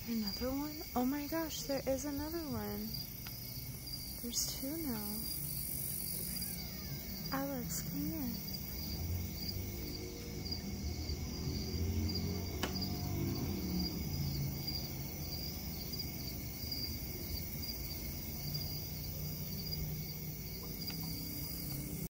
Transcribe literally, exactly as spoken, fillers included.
Another one? Oh my gosh, there is another one. There's two now. Alex, come here.